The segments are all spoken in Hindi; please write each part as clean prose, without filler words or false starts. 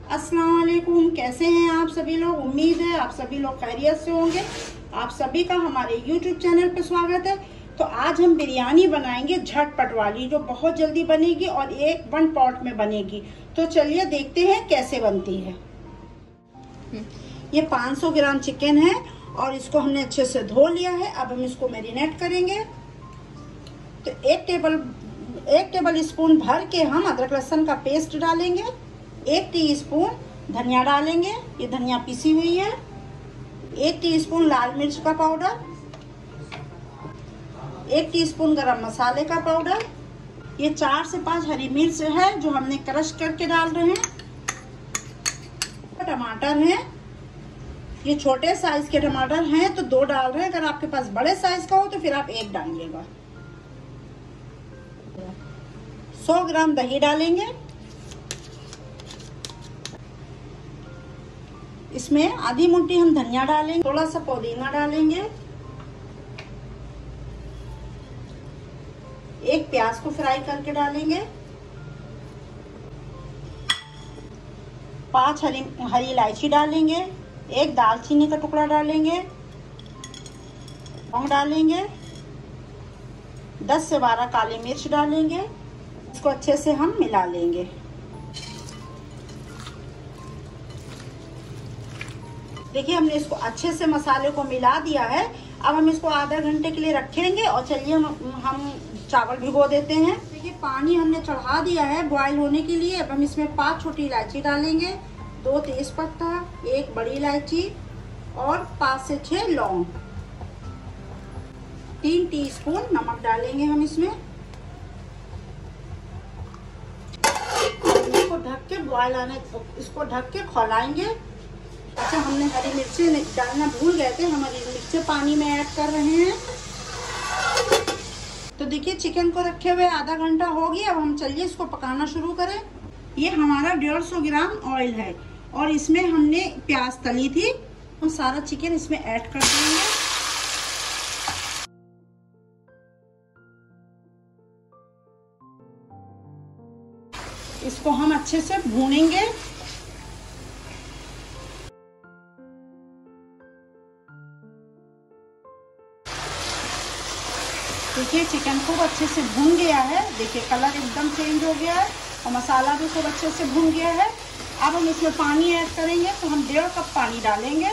अस्सलाम वालेकुम, कैसे हैं आप सभी लोग। उम्मीद है आप सभी लोग खैरियत से होंगे। आप सभी का हमारे YouTube चैनल पर स्वागत है। तो आज हम बिरयानी बनाएंगे झटपट वाली, जो बहुत जल्दी बनेगी और एक वन पॉट में बनेगी। तो चलिए देखते हैं कैसे बनती है। ये 500 ग्राम चिकन है और इसको हमने अच्छे से धो लिया है। अब हम इसको मैरिनेट करेंगे। तो एक टेबल स्पून भर के हम अदरक लहसुन का पेस्ट डालेंगे। 1 टीस्पून धनिया डालेंगे, ये धनिया पिसी हुई है। 1 टीस्पून लाल मिर्च का पाउडर, 1 टीस्पून गरम मसाले का पाउडर। ये 4 से 5 हरी मिर्च है जो हमने क्रश करके डाल रहे हैं। टमाटर हैं, ये छोटे साइज के टमाटर हैं तो 2 डाल रहे हैं। अगर आपके पास बड़े साइज का हो तो फिर आप 1 डालिएगा। 100 ग्राम दही डालेंगे। इसमें आधी मुट्ठी हम धनिया डालेंगे, थोड़ा सा पुदीना डालेंगे। 1 प्याज को फ्राई करके डालेंगे। 5 हरी इलायची डालेंगे। 1 दालचीनी का टुकड़ा डालेंगे। लौंग डालेंगे। 10 से 12 काली मिर्च डालेंगे। इसको अच्छे से हम मिला लेंगे। देखिए हमने इसको अच्छे से मसाले को मिला दिया है। अब हम इसको आधा घंटे के लिए रखेंगे और चलिए हम चावल भिगो देते हैं। देखिए पानी हमने चढ़ा दिया है बॉईल होने के लिए। अब हम इसमें 5 छोटी इलायची डालेंगे, 2 तेज पत्ता, 1 बड़ी इलायची और 5 से 6 लौंग। 3 टीस्पून नमक डालेंगे हम इसमें। इसको ढक के बॉईल आने, इसको ढक के खौलाएंगे। अच्छा, हमने हरी मिर्चें डालना भूल गए थे, हम हरी मिर्चें पानी में ऐड कर रहे हैं। तो देखिए चिकन को रखे हुए आधा घंटा हो गया। अब हम चलिए इसको पकाना शुरू करें। ये हमारा 150 ग्राम ऑयल है और इसमें हमने प्याज तली थी। हम सारा चिकन इसमें ऐड कर देंगे। इसको हम अच्छे से भूनेंगे। देखिए चिकन खूब अच्छे से भून गया है। देखिए कलर एकदम चेंज हो गया है और मसाला भी खूब अच्छे से भून गया है। अब हम इसमें पानी ऐड करेंगे। तो हम 1.5 कप पानी डालेंगे।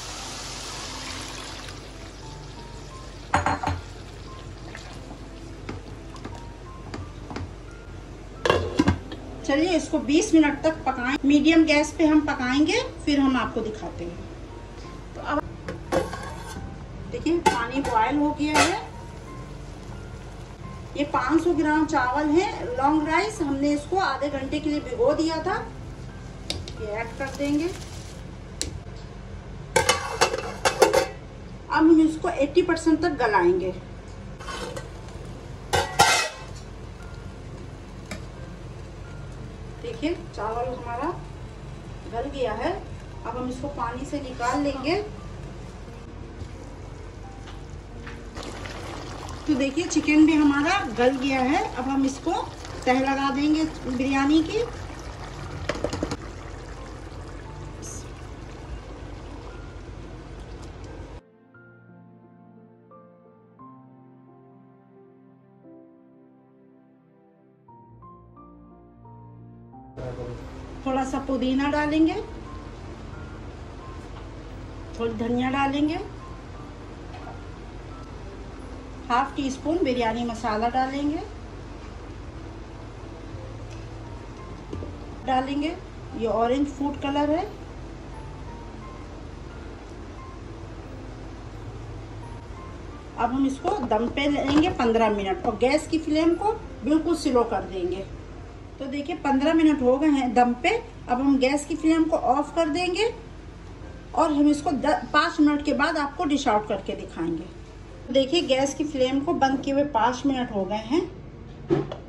चलिए इसको 20 मिनट तक पकाएं। मीडियम गैस पे हम पकाएंगे, फिर हम आपको दिखाते हैं। तो अब देखिए पानी बॉयल हो गया है। ये 500 ग्राम चावल है, लॉन्ग राइस। हमने इसको आधे घंटे के लिए भिगो दिया था। ये ऐड कर देंगे। अब हम इसको 80% तक गलाएंगे। देखिए चावल हमारा गल गया है। अब हम इसको पानी से निकाल लेंगे। तो देखिए चिकन भी हमारा गल गया है। अब हम इसको तह लगा देंगे बिरयानी की। थोड़ा सा पुदीना डालेंगे, थोड़ी धनिया डालेंगे। 1/2 टीस्पून बिरयानी मसाला डालेंगे। ये ऑरेंज फूड कलर है। अब हम इसको दम पे लेंगे 15 मिनट और गैस की फ्लेम को बिल्कुल स्लो कर देंगे। तो देखिए 15 मिनट हो गए हैं दम पे। अब हम गैस की फ्लेम को ऑफ कर देंगे और हम इसको 5 मिनट के बाद आपको डिश आउट करके दिखाएंगे। देखिए गैस की फ्लेम को बंद किए हुए 5 मिनट हो गए हैं।